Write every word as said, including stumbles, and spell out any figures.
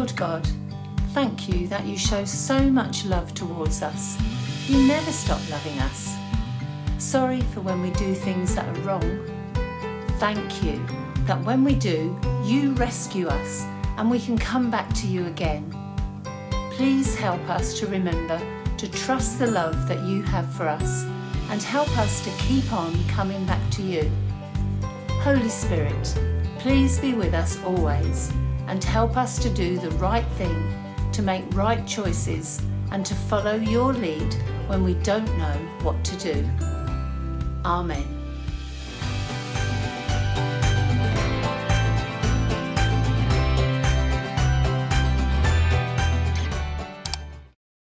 Lord God, thank you that you show so much love towards us. You never stop loving us. Sorry for when we do things that are wrong. Thank you that when we do, you rescue us and we can come back to you again. Please help us to remember to trust the love that you have for us and help us to keep on coming back to you. Holy Spirit, please be with us always and help us to do the right thing, to make right choices and to follow your lead when we don't know what to do. Amen.